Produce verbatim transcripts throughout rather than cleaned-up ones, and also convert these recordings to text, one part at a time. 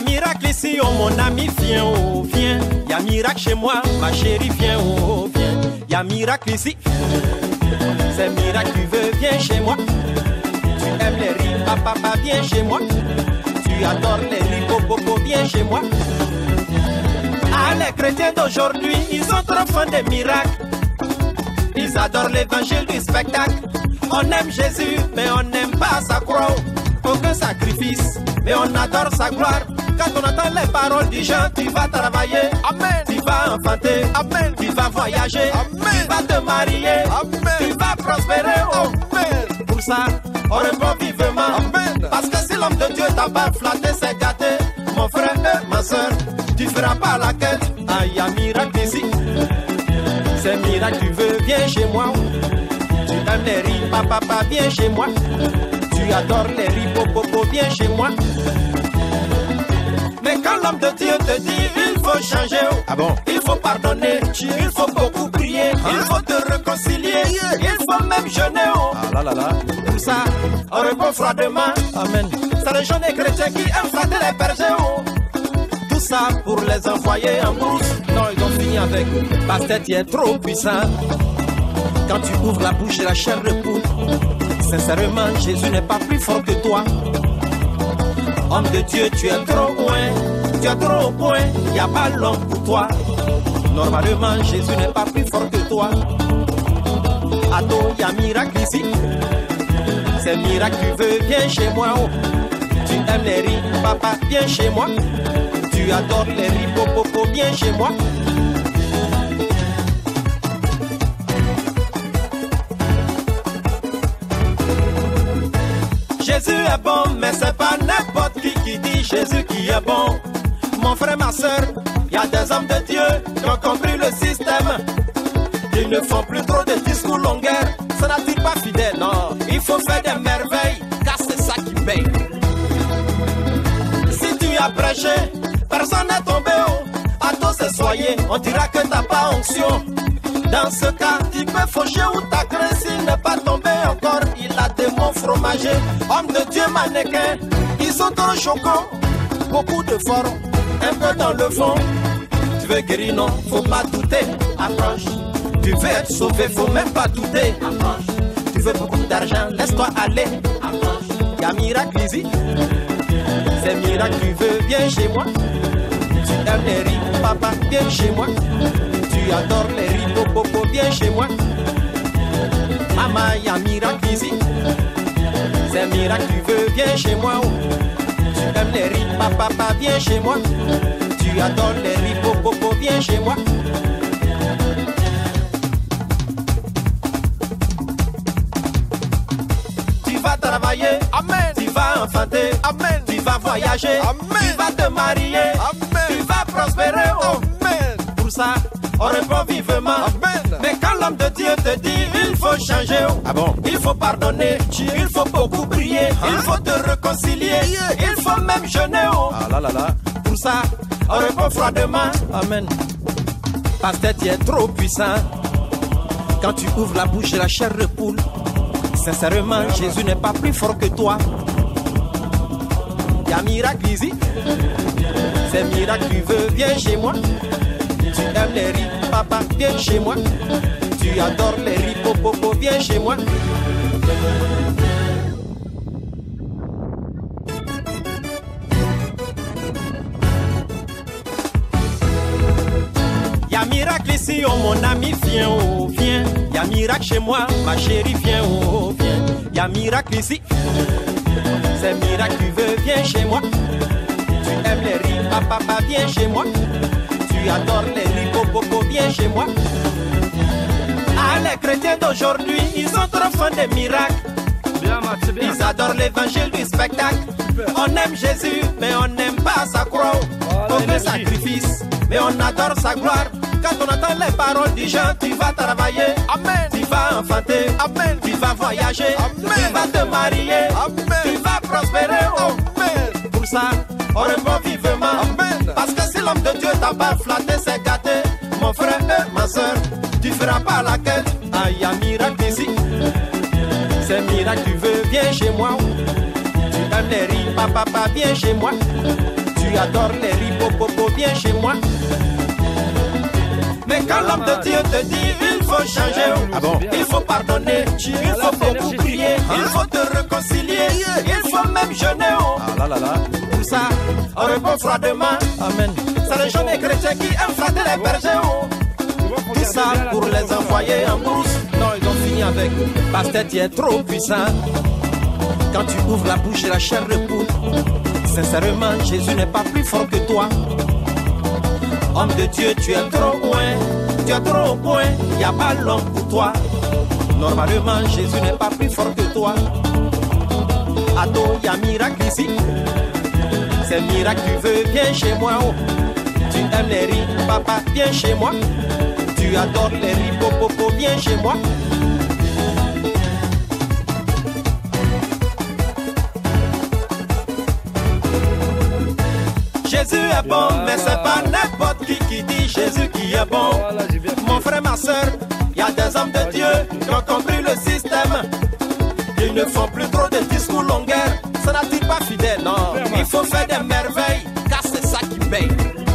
miracle ici, oh mon ami, viens, oh viens. Y'a miracle chez moi, ma chérie, viens, oh viens. Y'a miracle ici, c'est miracle, tu veux, viens chez moi. Tu aimes les riz, papa, papa, viens chez moi. Tu adores les riz, popo, viens chez moi. Ah, les chrétiens d'aujourd'hui, ils sont trop fans des miracles. Ils adorent l'évangile du spectacle. On aime Jésus, mais on n'aime pas sa croix. Aucun sacrifice, mais on adore sa gloire. Quand on entend les paroles du chant, tu vas travailler. Amen. Tu vas enfanter. Amen. Tu vas voyager. Amen. Tu vas te marier. Amen. Tu vas prospérer. Oh. Amen. Pour ça, on répond vivement. Amen. Parce que si l'homme de Dieu t'a pas flatté, c'est gâté. Mon frère et ma soeur, tu feras pas la quête. Ah, y'a miracle ici. C'est miracle, tu veux, viens chez moi. Tu aimes les riz, papa, papa, viens chez moi. Tu adores les riz, popo, viens chez moi. Mais quand l'homme de Dieu te dit, il faut changer. Ah bon? Il faut pardonner, il faut beaucoup prier, hein? Il faut te réconcilier, yeah. Il faut même jeûner. Oh. Ah là là là. Tout ça, on répond froidement. Amen. C'est les jeunes chrétiens qui aiment flatter les bergers. Oh. Tout ça pour les envoyer en brousse. Non, ils ont fini avec. Pasteur, tu es trop puissant. Quand tu ouvres la bouche, la chair repousse. Sincèrement, Jésus n'est pas plus fort que toi. Homme de Dieu, tu es trop loin. Tu es trop au point. Il n'y a pas l'homme pour toi. Normalement, Jésus n'est pas plus fort que toi. Ado, il y a miracle ici. C'est miracle, tu veux, viens chez moi. Oh. Tu aimes les riz, papa, viens chez moi. Tu adores les riz, popo, viens chez moi. Jésus est bon, mais c'est pas n'importe qui qui dit Jésus qui est bon. Mon frère, ma soeur, il y a des hommes de Dieu qui ont compris le système. Ils ne font plus trop de discours longueurs. Ça n'attire pas fidèle, non. Il faut faire des merveilles, car c'est ça qui paye. Si tu as prêché, personne n'est tombé haut. À tous c'est soyez, on dira que t'as pas onction. Dans ce cas, tu peux faucher ou t'accrer. S'il n'est pas tombé encore, il a des mots fromagés. Homme de Dieu mannequin, ils sont trop choquants. Beaucoup de formes, un peu dans le fond. Tu veux guérir, non, faut pas douter. Approche. Tu veux être sauvé, faut même pas douter. Approche. Tu veux beaucoup d'argent, laisse-toi aller. Approche. Y'a miracle ici. C'est miracle, tu veux, viens chez moi. Tu aimes les riz, papa, viens chez moi. Tu adores les riz, popo, viens chez moi. Maman, y'a miracle ici. C'est miracle, tu veux, viens chez moi. Oh. Tu aimes les riz, papa, papa, viens chez moi. Tu adores les riz, popo, viens chez moi. Tu vas travailler, amen. Tu vas enfanter, amen. Tu vas voyager, amen. Tu vas te marier, amen. Tu vas prospérer, oh. Amen. Pour ça, on répond vivement. Amen. Mais quand l'homme de Dieu te dit, il faut changer. Oh. Ah bon? Il faut pardonner, il faut beaucoup prier, hein? Il faut te réconcilier, yeah. Il faut même jeûner. Oh. Ah là là là. Pour ça, on répond froidement. Amen. Pasteur, tu es trop puissant. Quand tu ouvres la bouche, la chair repoule. Sincèrement, yeah. Jésus n'est pas plus fort que toi. Y'a miracle ici. C'est miracle, tu veux, viens chez moi. Tu aimes les riz, papa, viens chez moi. Tu adores les riz, popo, viens chez moi. Y'a miracle ici, oh mon ami, viens, oh viens. Y'a miracle chez moi, ma chérie, viens, oh viens. Y'a miracle ici. C'est miracle, tu veux, viens chez moi. Tu aimes les riz, papa, papa, viens chez moi. Tu adores les riz, popo, viens chez moi. Ah, les chrétiens d'aujourd'hui, ils sont trop fans des miracles. Bien, c'est bien. Ils adorent l'évangile du spectacle. On aime Jésus, mais on n'aime pas sa croix. Voilà, aucun sacrifice, mais on adore sa gloire. Quand on entend les paroles du chant, tu vas travailler. Amen. Tu vas enfanter. Amen. Tu vas voyager. Amen. Tu vas te marier. Amen. Tu vas prospérer. Oh. Amen. Pour ça, on répond vivement. Amen. Parce que si l'homme de Dieu t'a pas flatté, c'est gâté. Mon frère et ma soeur, tu feras pas la quête. Ah, y'a miracle ici. C'est miracle, tu veux, viens chez moi. Tu aimes les riz, papa, papa, viens chez moi. Tu Tu adores les ripopopo, viens chez moi. Mais quand l'homme de Dieu te dit il faut changer, Ah bon? il faut pardonner, il faut beaucoup prier, il faut te réconcilier, il faut même jeûner. Oh. Ah là là là. Pour ça, on répond froidement. Amen. C'est les jeunes chrétiens qui aiment flatter les bergers. Oh. Tout ça pour les envoyer en brousse. Non, ils ont fini avec. Pasteur, tu es trop puissant. Quand tu ouvres la bouche et la chair de poule. Sincèrement, Jésus n'est pas plus fort que toi. Homme de Dieu, tu es trop loin. Tu es trop au point. Il n'y a pas l'homme pour toi. Normalement, Jésus n'est pas plus fort que toi. Ado, il y a miracle ici. C'est miracle, tu veux, viens chez moi. Oh. Tu aimes les riz, papa, viens chez moi. Tu adores les riz, popopo, viens chez moi. Jésus est bon, mais c'est pas n'importe qui qui dit Jésus qui est bon. Mon frère, ma soeur, il y a des hommes de Dieu qui ont compris le système. Ils ne font plus trop de discours longueurs. Ça n'attire pas fidèle, non. Il faut faire des merveilles, car c'est ça qui paye.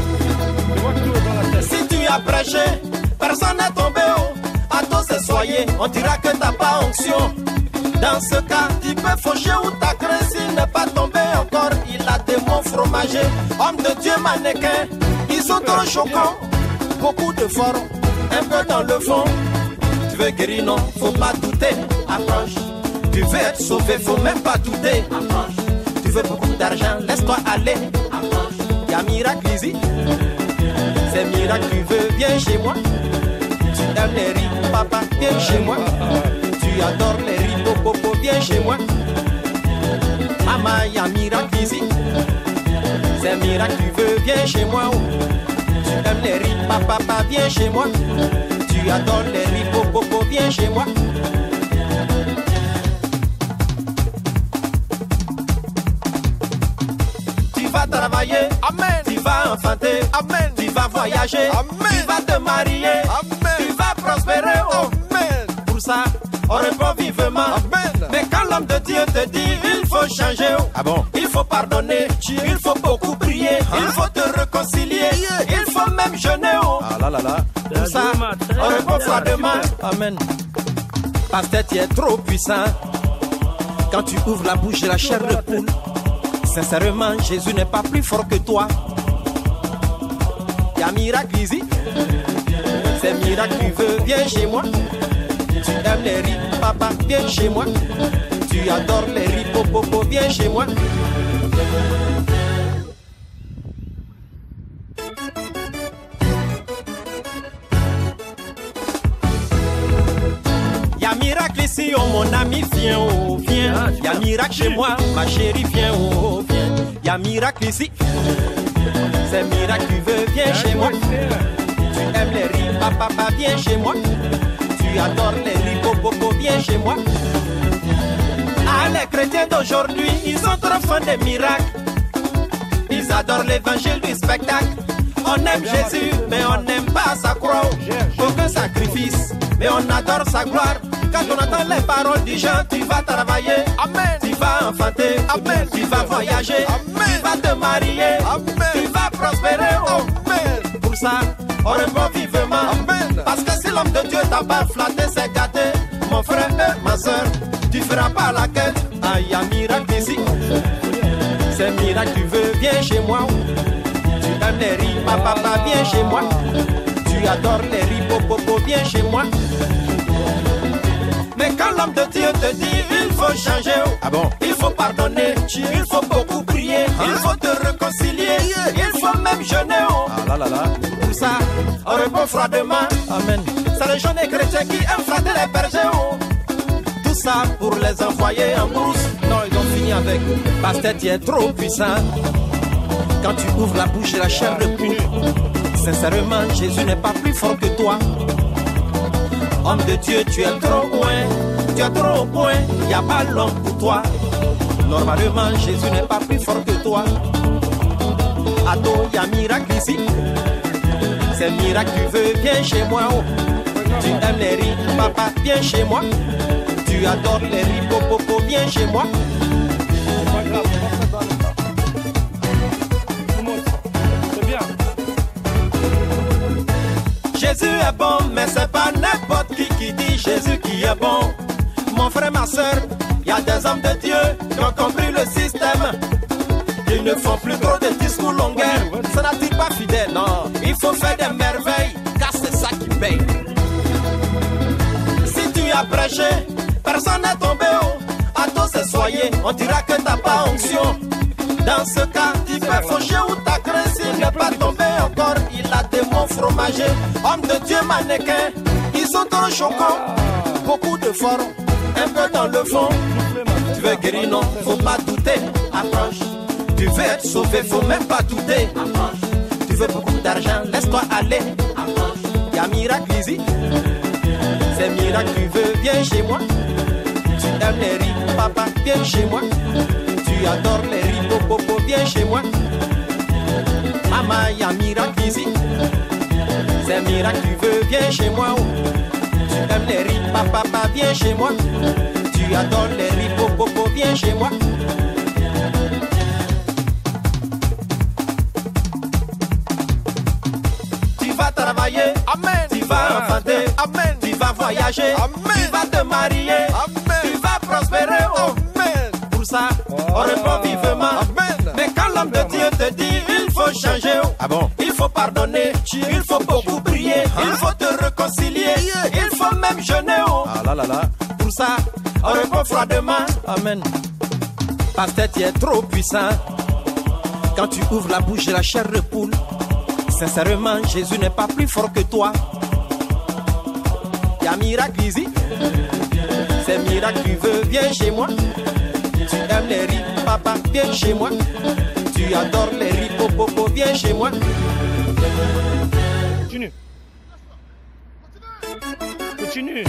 Si tu as prêché, personne n'est tombé haut. À tous c'est soyez, on dira que t'as pas onction. Dans ce cas, tu peux faucher ou t'accrer. S'il n'est pas tombé encore, il a des mots fromagés. Homme de Dieu mannequin, ils sont trop choquants. Beaucoup de formes, un peu dans le fond. Tu veux guérir, non, faut pas douter. Approche. Tu veux être sauvé, faut même pas douter. Approche. Tu veux beaucoup d'argent, laisse-toi aller. Approche. Y'a miracle ici. C'est miracle, tu veux, viens chez moi. Tu aimes les riz, papa, viens chez moi. Tu adores les riz, popopo, viens chez moi. Maman, y'a miracle ici. C'est miracle, tu veux, viens chez moi. Tu aimes les riz, papa, papa, viens chez moi. Tu adores les riz, popopo, viens chez moi. Tu vas travailler, amen. Tu vas enfanter, amen. Tu vas voyager, amen. Tu vas te marier, amen. Tu vas prospérer, oh. Amen. Pour ça, on répond vivement, amen. Mais quand l'homme de Dieu te dit il faut changer, oh. Ah bon? Il faut pardonner, il faut beaucoup prier, hein? Il faut te réconcilier, il faut même jeûner, oh. Ah là là là. Pour ça, on répond froidement, Amen. pasteur, tu es trop puissant. Quand tu ouvres la bouche et la chair de poule. Sincèrement, Jésus n'est pas plus fort que toi. Y'a miracle ici. C'est miracle, tu veux, viens chez moi. Tu aimes les riz, papa, viens chez moi. Tu adores les riz, popopo, viens chez moi. Y'a miracle ici, oh mon ami, viens, oh, viens. Y'a miracle chez moi, ma chérie, viens, oh, viens. Y'a miracle ici. C'est miracle, tu veux, viens chez moi. Tu aimes les riz, papa, papa, viens chez moi. Tu adores les riz, popopo, viens chez moi. Ah, les chrétiens d'aujourd'hui, ils sont trop fans des miracles. Ils adorent l'évangile du spectacle. On aime Jésus, mais on n'aime pas sa croix. Aucun sacrifice, mais on adore sa gloire. Quand on entend les paroles du chant, tu vas travailler, amen. Tu vas enfanter, amen. Tu vas voyager, amen. Tu vas te marier, amen. Tu vas prospérer, oh. Amen. Pour ça, on répond vivement, amen. Parce que si l'homme de Dieu t'a pas flatté, c'est gâté. Mon frère et ma soeur, tu feras pas la quête. Ah, y a miracle ici. C'est miracle, tu veux, viens chez moi. Tu aimes les riz, papa, papa, viens chez moi. Tu adores les riz, popopo, viens chez moi. Mais quand l'homme de Dieu te dit il faut changer, ah bon? Il faut pardonner, il faut beaucoup prier, hein? Il faut te réconcilier, il faut même jeûner, oh. Ah là là là. Pour ça, on répond froidement, Amen. c'est les jeunes chrétiens qui aiment flatter les bergers, oh. Tout ça pour les envoyer en brousse. Non, ils ont fini avec. Pasteur, tu es trop puissant. Quand tu ouvres la bouche et la chair de poule. Sincèrement, Jésus n'est pas plus fort que toi. Homme de Dieu, tu es trop loin, tu es trop au point, il n'y a pas l'homme pour toi. Normalement, Jésus n'est pas plus fort que toi. Ado, il y a miracle ici. C'est miracle, tu veux, viens chez moi. Oh. Tu aimes les riz, papa, viens chez moi. Tu adores les riz, popopo, viens chez moi. Jésus est bon, mais c'est pas n'importe qui qui dit Jésus qui est bon. Mon frère, ma soeur, il y a des hommes de Dieu qui ont compris le système. Ils ne font plus trop de discours longueurs. Ça n'attire pas fidèle, non. Il faut faire des merveilles, car c'est ça qui paye. Si tu as prêché, personne n'est tombé haut. À tous c'est soyez, on dira que t'as pas onction. Dans ce cas, tu peux faucher ou ta crainte. S'il n'est pas tombé encore, il a des mots fromagés. Homme de Dieu mannequin, ils sont trop choquants. Beaucoup de formes, un peu dans le fond. Tu veux guérir, non, faut pas douter. Approche. Tu veux être sauvé, faut même pas douter. Approche. Tu veux beaucoup d'argent, laisse-toi aller. Approche. Y'a miracle ici. C'est miracle, tu veux, viens chez moi. Tu aimes les riz, papa, viens chez moi. Tu adores les riz, popo, viens chez moi. Maman, y'a miracle ici. C'est miracle, tu veux, viens chez moi. Tu aimes les riz, papa, papa, viens chez moi. Tu adores les riz, popo, viens chez moi. Tu vas travailler, amen. Tu vas enfanter, amen. Tu vas voyager, amen. Tu vas te marier, amen. Tu vas prospérer, oh. Amen. Pour ça, oh. On répond vivement, amen. Mais quand l'homme de Dieu te dit, il faut changer, oh. Ah bon? Il faut pardonner, il faut beaucoup prier, hein? Il faut te réconcilier, il faut même jeûner, oh. Ah là là là. Pour ça, on répond froidement, amen. Pasteur, tu es trop puissant. Quand tu ouvres la bouche de la chair de poule, sincèrement, Jésus n'est pas plus fort que toi. Y'a miracle ici. C'est miracle, tu veux, viens chez moi. Tu aimes les riz, papa, viens chez moi. Tu adores les riz, popo, viens chez moi. Continue. Continue.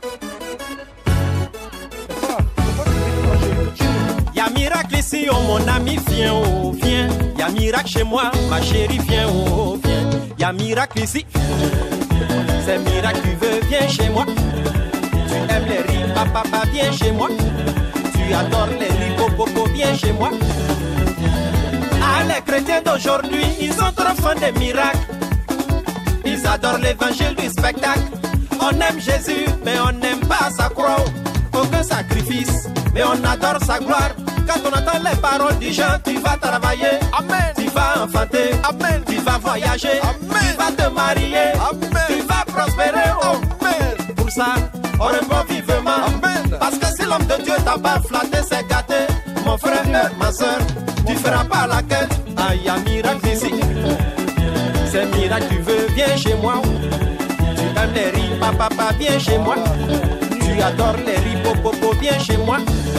Y'a miracle ici, oh mon ami, viens, oh, viens. Y'a miracle chez moi, ma chérie, viens, oh, viens. Y'a miracle ici. C'est miracle, tu veux, viens chez moi. Tu aimes les riz, papa, papa, viens chez moi. Tu adores les riz, popo, viens chez moi. Ah, les chrétiens d'aujourd'hui, ils sont trop fans des miracles. Ils adorent l'évangile du spectacle. On aime Jésus, mais on n'aime pas sa croix. Aucun sacrifice, mais on adore sa gloire. Quand on entend les paroles du genre, tu vas travailler, amen. Tu vas enfanter, amen. Tu vas voyager, amen. Tu vas te marier, amen. Tu vas prospérer, oh. Amen. Pour ça, on répond vivement, amen. Parce que si l'homme de Dieu t'a pas flatté, c'est gâté. Mon frère, ma soeur, tu feras pas la quête. Ah, y'a miracle ici. C'est miracle, tu veux, viens chez moi. Tu aimes les riz, papa, papa, viens chez moi. Tu adores les riz, popo, viens chez moi.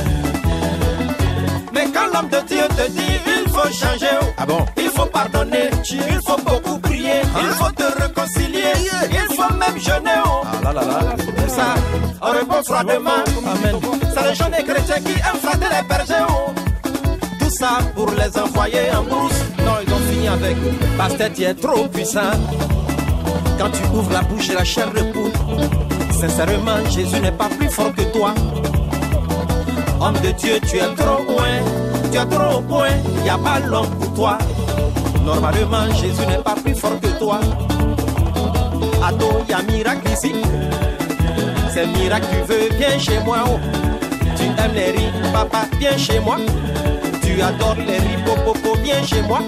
Mais quand l'homme de Dieu te dit, il faut changer, ah bon? Il faut pardonner, il faut beaucoup prier, hein? Il faut te réconcilier, il faut même jeûner, oh. Ah là là là. Pour ça, on répond froidement, amen. C'est les jeunes chrétiens qui aiment flatter les bergers, oh. Tout ça pour les envoyer en brousse. Non, ils ont fini avec. Pasteur, tu es trop puissant. Quand tu ouvres la bouche et la chair de poule, sincèrement, Jésus n'est pas plus fort que toi. Homme de Dieu, tu es trop loin, tu es trop au point, y a pas l'homme pour toi. Normalement, Jésus n'est pas plus fort que toi. Ado, y a miracle ici. C'est miracle, tu veux, viens chez moi, oh. Tu aimes les riz, papa, viens chez moi. Tu adores les riz, popo, viens chez moi.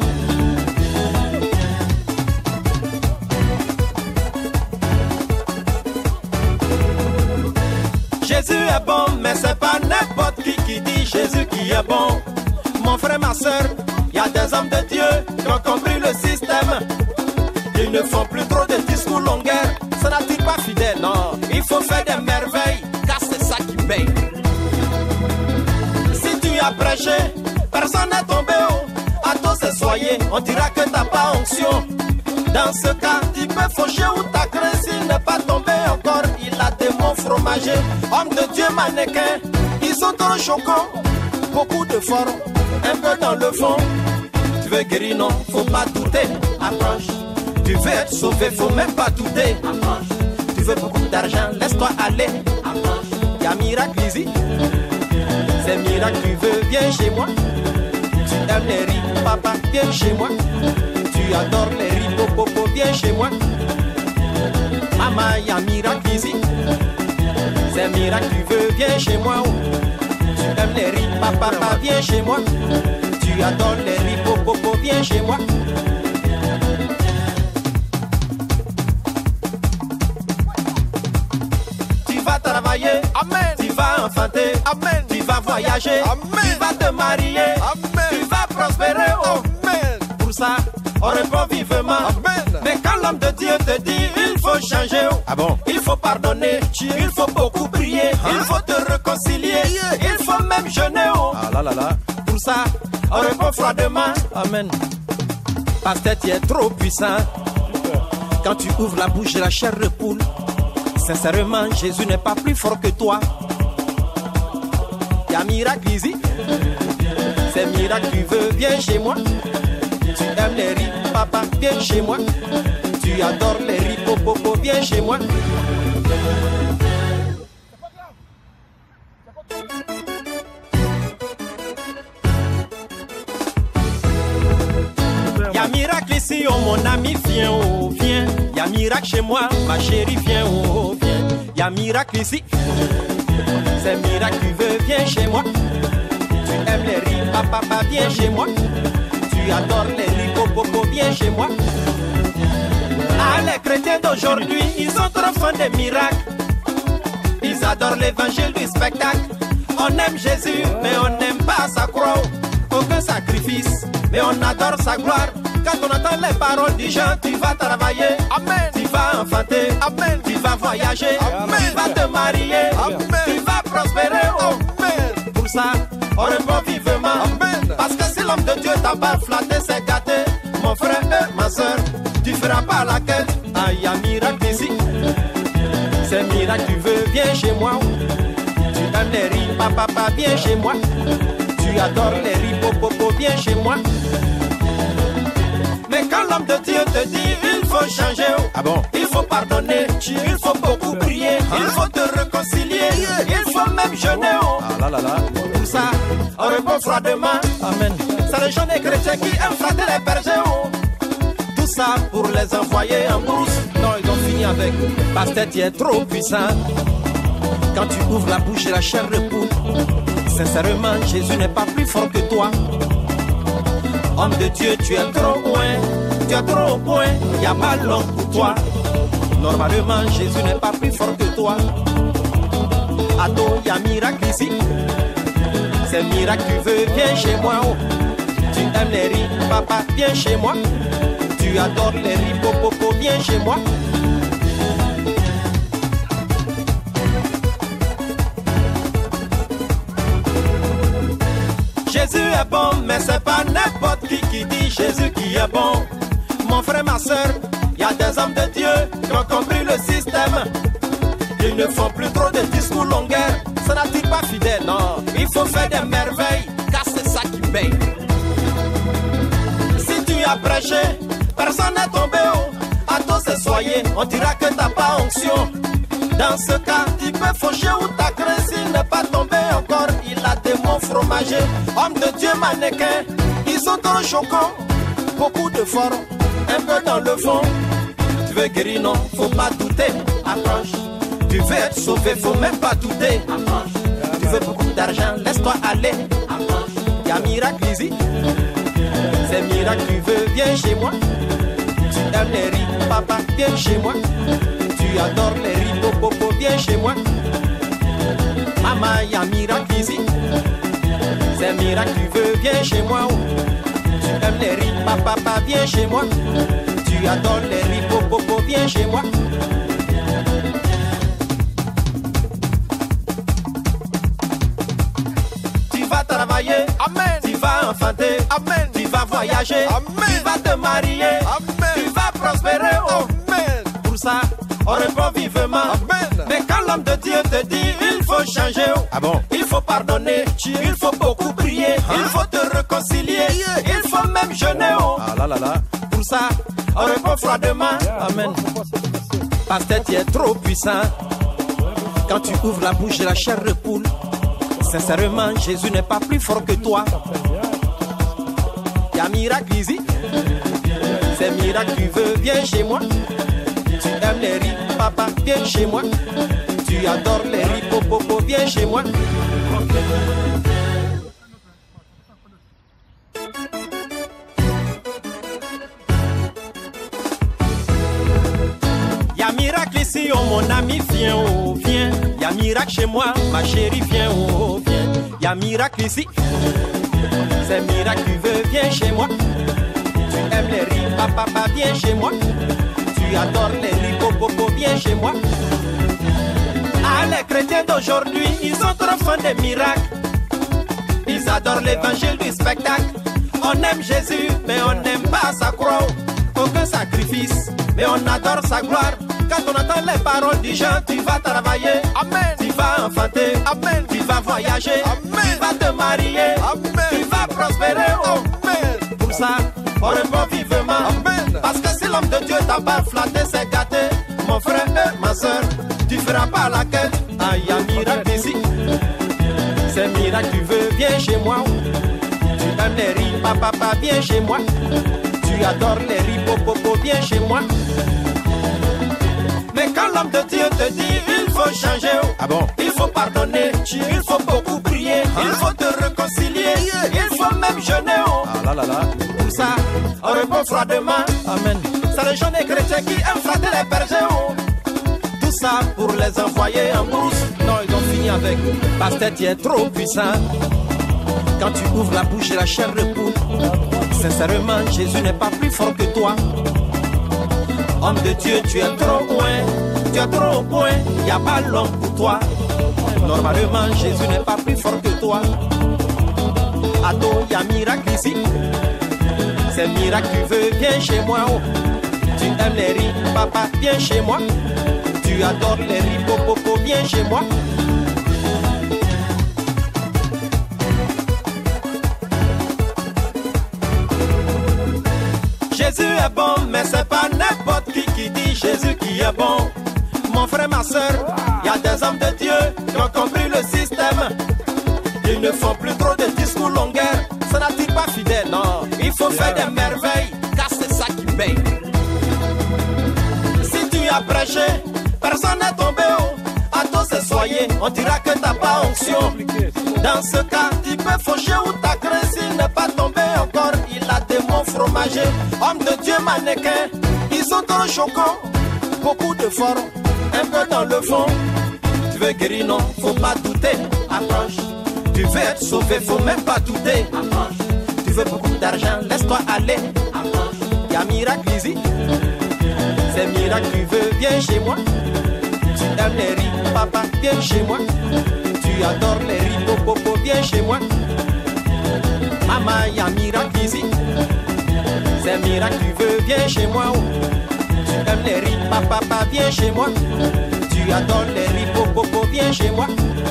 Jésus est bon, mais c'est pas n'importe qui qui dit Jésus qui est bon. Mon frère, ma soeur, y a des hommes de Dieu qui ont compris le système. Ils ne font plus trop de discours longueurs. Ça n'attire pas fidèle, non. Il faut faire des merveilles, car c'est ça qui paye. Si tu as prêché, personne n'est tombé haut. À tous c'est soyez, on dira que t'as pas onction. Dans ce cas, tu peux faucher ou ta crainte. S'il n'est pas tombé encore, il a des mots fromagés. Homme de Dieu mannequin, ils sont trop choquants. Beaucoup de formes, un peu dans le fond. Tu veux guérir, non, faut pas douter. Approche. Tu veux être sauvé, faut même pas douter. Approche. Tu veux beaucoup d'argent, laisse-toi aller. Approche. Y'a miracle ici. C'est miracle, tu veux, viens chez moi. Tu aimes les riz, papa, viens chez moi. Tu adores les riz, popo, viens chez moi. Maman, y'a miracle ici. C'est miracle, tu veux, viens chez moi. Oh. Tu aimes les riz, papa, papa, viens chez moi. Tu adores les riz, popo, popo, viens chez moi. Tu vas travailler, amen. Tu vas enfanter, amen. Tu vas voyager, amen. Tu vas te marier, amen. Tu vas prospérer, oh. Amen. Pour ça, on répond vivement, amen. Mais quand l'homme de Dieu te dit, il faut changer, oh. Ah bon? Il faut pardonner, il faut beaucoup prier, hein? Il faut te réconcilier, yeah. Il faut même jeûner, oh. Ah là là là. Pour ça, on répond froidement, amen. Pasteur, tu es trop puissant. Quand tu ouvres la bouche de la chair de poule, sincèrement, Jésus n'est pas plus fort que toi. Y'a miracle ici. C'est miracle, tu veux, viens chez moi. Tu aimes les riz, papa, viens chez moi. Tu adores les riz, popo, viens chez moi. Y'a miracle ici, oh mon ami, viens, oh, viens. Y'a miracle chez moi, ma chérie, viens, oh, viens. Y'a miracle ici. C'est miracle, tu veux, viens chez moi. Tu aimes les riz, papa, papa, viens chez moi. Tu adores les riz, popo, viens chez moi. Ah, les chrétiens d'aujourd'hui, ils sont trop fans des miracles. Ils adorent l'évangile du spectacle. On aime Jésus, mais on n'aime pas sa croix. Aucun sacrifice, mais on adore sa gloire. Quand on entend les paroles du gens, tu vas travailler, amen. Tu vas enfanter, amen. Tu vas voyager, amen. Tu vas te marier, amen. Tu vas prospérer, oh. Amen. Pour ça, on répond vivement, amen. Parce que si l'homme de Dieu t'a pas flatté, c'est gâté. Mon frère et ma soeur, tu feras pas la quête. Ah, y'a miracle ici. C'est miracle, tu veux, viens chez moi. Tu aimes les riz, papa, papa, viens chez moi. Tu adores les riz, popo, viens chez moi. Mais quand l'homme de Dieu te dit, il faut changer, oh. Ah bon? Il faut pardonner, il faut beaucoup prier, hein? Il faut te réconcilier, yeah. Il faut même jeûner, oh. Ah là là là. Pour ça, on répond froidement, amen. C'est les jeunes chrétiens qui aiment flatter les bergers, oh. Tout ça pour les envoyer en brousse. Non, ils ont fini avec. Pasteur, tu es trop puissant. Quand tu ouvres la bouche de la chair de poule, sincèrement, Jésus n'est pas plus fort que toi. Homme de Dieu, tu es trop loin, tu es trop au point, y a pas long pour toi. Normalement, Jésus n'est pas plus fort que toi. Ado, y a miracle ici. C'est miracle, tu veux, viens chez moi. Oh. Tu aimes les riz, papa, viens chez moi. Tu adores les riz, popo, viens chez moi. Jésus est bon, mais c'est pas n'importe qui qui dit Jésus qui est bon. Mon frère, ma soeur, il y a des hommes de Dieu qui ont compris le système. Ils ne font plus trop de discours longueurs, ça n'attire pas fidèle, non. Il faut faire des merveilles, car c'est ça qui paye. Si tu as prêché, personne n'est tombé haut. À tous c'est soyez, on dira que t'as pas onction. Dans ce cas, tu peux faucher ou t'accrer s'il n'est pas tombé encore. Il a des mots fromagés. Homme de Dieu mannequin, ils sont trop choquants. Beaucoup de forme, un peu dans le fond. Tu veux guérir, non, faut pas douter. Approche. Tu veux être sauvé, faut même pas douter. Approche. Tu veux beaucoup d'argent, laisse-toi aller. Approche. Y'a miracle ici. C'est miracle, tu veux, viens chez moi. Tu aimes les riz, papa, viens chez moi. Tu adores les riz, popo, viens chez moi. Maman, y'a miracle ici. C'est miracle, tu veux, viens chez moi. Oh. Tu aimes les riz, papa, papa, viens chez moi. Tu adores les riz, popo, viens chez moi. Tu vas travailler, amen. Tu vas enfanter, amen. Tu vas voyager, amen. Tu vas te marier, amen. Tu vas prospérer, oh. Amen. Pour ça, on répond vivement, amen. Mais quand l'homme de Dieu te dit, il faut changer, oh. Ah bon? Il faut pardonner, il faut beaucoup prier, hein? Il faut te réconcilier, yeah. Il faut même jeûner, oh. Ah là là là. Pour ça, on répond froidement, yeah. Amen. Pasteur, tu es trop puissant. Quand tu ouvres la bouche de la chair de poule, sincèrement, Jésus n'est pas plus fort que toi. Y'a miracle ici. C'est miracle, tu veux, viens chez moi. Tu aimes les riz, papa, viens chez moi. Tu adores les ripopopo, viens chez moi. Y'a miracle ici, oh mon ami, viens, oh viens. Y'a miracle chez moi, ma chérie, viens, oh viens. Y'a miracle ici, c'est miracle, tu veux, viens chez moi. Tu aimes les riz, papa, papa, viens chez moi. Tu adores les riz, popo, viens chez moi. Ah, les chrétiens d'aujourd'hui, ils sont trop fans des miracles. Ils adorent l'évangile du spectacle. On aime Jésus, mais on n'aime pas sa croix. Aucun sacrifice, mais on adore sa gloire. Quand on entend les paroles du genre, tu vas travailler, amen. Tu vas enfanter, amen. Tu vas voyager, amen. Tu vas te marier, amen. Tu vas prospérer, oh. Amen. Pour ça, on répond vivement, amen. Parce que si l'homme de Dieu t'a pas flatté, c'est gâté. Mon frère et ma soeur, tu feras pas la quête. Ah, y'a miracle ici, c'est miracle, tu veux, viens chez moi. Tu aimes les riz, papa, papa, viens chez moi. Tu adores les riz, popo, viens chez moi. Mais quand l'homme de Dieu te dit il faut changer, ah bon? Il faut pardonner, il faut beaucoup prier, hein? Il faut te réconcilier, yeah. Il faut même jeûner, oh. Ah là là là. Pour ça, on répond froidement, amen. C'est les jeunes chrétiens qui aiment flatter les bergers, oh. Tout ça pour les envoyer en brousse. Non, ils ont fini avec pasteur, tu es trop puissant. Quand tu ouvres la bouche, la chair repousse. Sincèrement, Jésus n'est pas plus fort que toi. Homme de Dieu, tu es trop loin, tu es trop au point, y a pas l'homme pour toi. Normalement, Jésus n'est pas plus fort que toi. Ado, y a miracle ici. C'est miracle, tu veux, viens chez moi. Oh. Tu aimes les riz, papa, viens chez moi. Tu adores les riz, popo, viens chez moi. Jésus est bon, mais c'est pas n'importe qui qui dit Jésus qui est bon. Mon frère, ma soeur, il y a des hommes de Dieu qui ont compris le système. Ils ne font plus trop de discours longueurs. Ça n'attire pas fidèle, non. Il faut faire des merveilles, car c'est ça qui paye. Si tu as prêché, personne n'est tombé haut. À toi c'est soyez, on dira que t'as pas onction. Dans ce cas, tu peux faucher ou t'accrer. S'il n'est pas tombé encore, il a des mots fromagés. Homme de Dieu mannequin, ils sont trop choquants. Beaucoup de formes, un peu dans le fond. Tu veux guérir, non, faut pas douter. Approche. Tu veux être sauvé, faut même pas douter. Approche. Tu veux beaucoup d'argent, laisse-toi aller. Approche. Y'a miracle ici. C'est miracle, tu veux, viens chez moi. Tu aimes les riz, papa, viens chez moi. Tu adores les riz, popo, viens chez moi. Maman, y'a miracle ici. C'est miracle, tu veux, viens chez moi. Tu aimes les riz, papa, papa, viens chez moi. Tu adores les riz, popo, viens chez moi.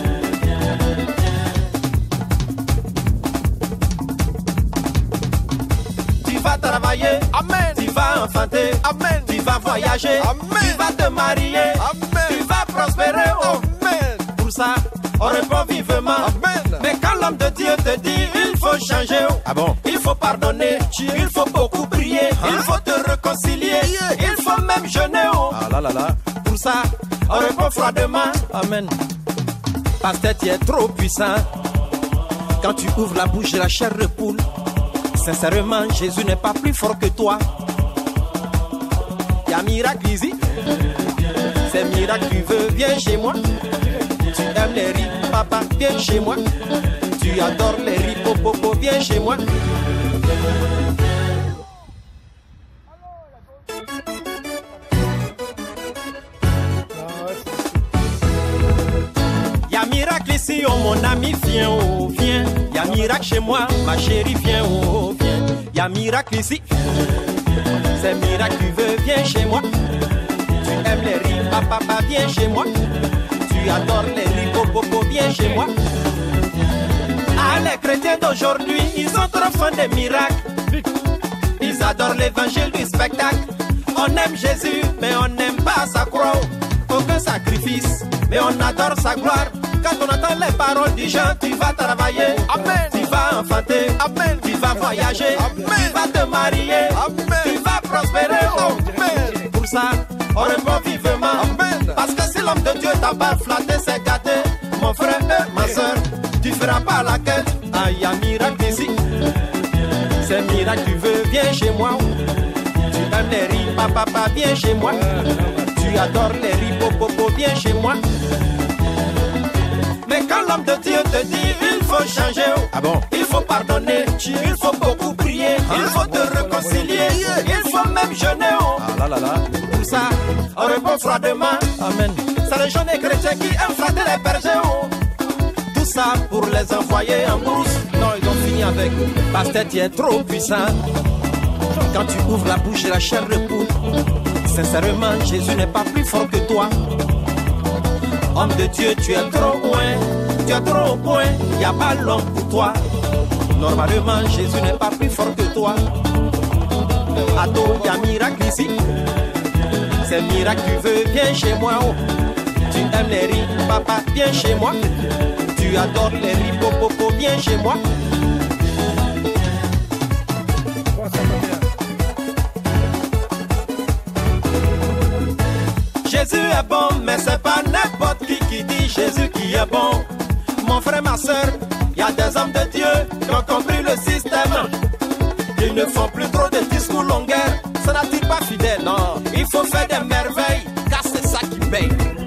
Tu vas travailler, amen. Tu vas enfanter, amen. Tu vas voyager, amen. Tu vas te marier, amen. Tu vas prospérer, oh. Amen. Pour ça, on répond vivement, amen. Mais quand l'homme de Dieu te dit il faut changer, oh. Ah bon? Il faut pardonner, il faut beaucoup prier, hein? Il faut te réconcilier, yeah. Il faut même jeûner, oh. Ah là là là. Pour ça, on répond froidement, amen. Pasteur, tu es trop puissant. Quand tu ouvres la bouche, la chair repoule. Sincèrement, Jésus n'est pas plus fort que toi. Y'a miracle ici. C'est miracle, tu veux, viens chez moi. Tu aimes les riz, papa, viens chez moi. Tu adores les riz, popo, viens chez moi. Y'a miracle ici, oh mon ami, viens, oh viens. Y'a miracle chez moi, ma chérie, viens, oh viens. Y'a miracle ici. C'est miracle, tu veux, viens chez moi. Tu aimes les riz, papa, papa, viens chez moi. Tu adores les riz, popo, viens chez moi. Ah, les chrétiens d'aujourd'hui, ils sont trop fans des miracles. Ils adorent l'évangile du spectacle. On aime Jésus, mais on n'aime pas sa croix. Aucun sacrifice, mais on adore sa gloire. Quand on entend les paroles du genre, tu vas travailler, amen. Tu vas enfanter, amen. Tu vas voyager, amen. Tu vas te marier, amen. Tu vas prospérer, oh. Amen. Pour ça, on répond vivement, amen. papa flatté, c'est gâté. Mon frère, ma soeur, tu feras pas la quête. Ah, y a miracle ici. C'est miracle, tu veux, viens chez moi. Tu aimes les riz, papa, papa, viens chez moi. Tu adores les riz, popo, viens chez moi. Mais quand l'homme de Dieu te dit, il faut changer. Ah bon? Il faut pardonner, il faut beaucoup prier, hein? Il faut te réconcilier, il faut même jeûner. Oh. Ah là là là. Tout ça, on répond froidement. Amen. C'est les jeunes chrétiens qui aiment flatter les bergers. Oh. Tout ça pour les envoyer en brousse. Non, ils ont fini avec. Pasteur, tu es trop puissant. Quand tu ouvres la bouche, la chair repousse. Sincèrement, Jésus n'est pas plus fort que toi. Homme de Dieu, tu es trop loin. Tu es trop au point. Il n'y a pas l'homme pour toi. Normalement, Jésus n'est pas plus fort que toi. Ado, il y a miracle ici. C'est miracle, tu veux, viens chez moi. Oh. Tu aimes les riz, papa, viens chez moi. Tu adores les riz, popo, viens chez moi. Jésus est bon, mais c'est pas n'importe qui qui dit Jésus qui est bon. Mon frère, ma soeur, il y a des hommes de Dieu qui ont compris le système. Ils ne font plus trop de discours longueurs. Ça n'attire pas fidèle, non. Il faut faire des merveilles, car c'est ça qui paye.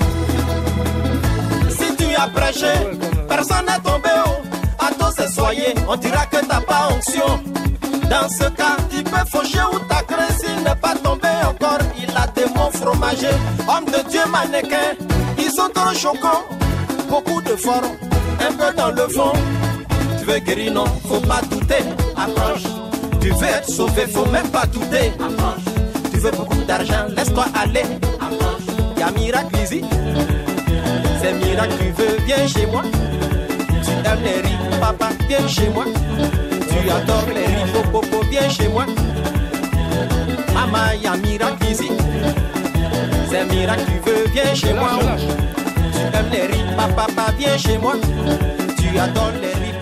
Si tu as prêché, personne n'est tombé haut. À tous et soyez, on dira que t'as pas onction. Dans ce cas, tu peux faucher ou t'accrer. S'il n'est pas tombé encore, il a des mots fromagés. Homme de Dieu mannequin, ils sont trop choquants. Beaucoup de formes, un peu dans le fond. Tu veux guérir, non, faut pas douter. Approche. Tu veux être sauvé, faut même pas douter. Approche. Tu veux beaucoup d'argent, laisse-toi aller. Approche. Y'a miracle ici. C'est miracle, tu veux, viens chez moi. Tu aimes les riz, papa, viens chez moi. Tu adores les riz, popo, viens chez moi. Maman, y'a miracle ici. C'est miracle, tu veux, viens chez moi. Tu aimes les riz, papa, viens chez moi. Tu adores les riz.